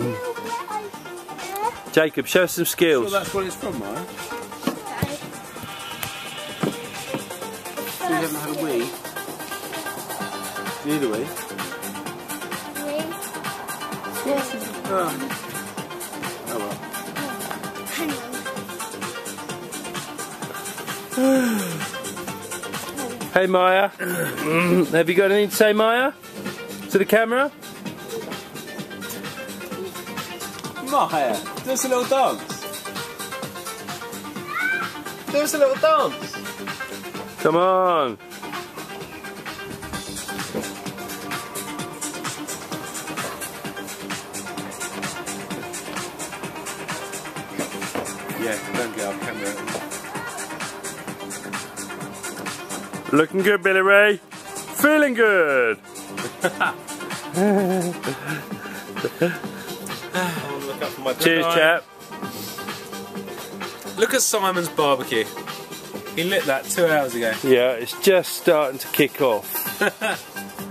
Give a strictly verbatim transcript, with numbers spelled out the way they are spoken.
Jacob, show us some skills. Sure that's what it's from, Maya? So you haven't had a wee? You need a wee? Yes. Oh. Oh well. Hey Maya, have you got anything to say, Maya? To the camera? Maya, do us a little dance. Do us a little dance. Come on. Yeah, don't get off camera. Looking good, Billy Ray. Feeling good. Look up for my Cheers, chap. Look at Simon's barbecue. He lit that two hours ago. Yeah, it's just starting to kick off.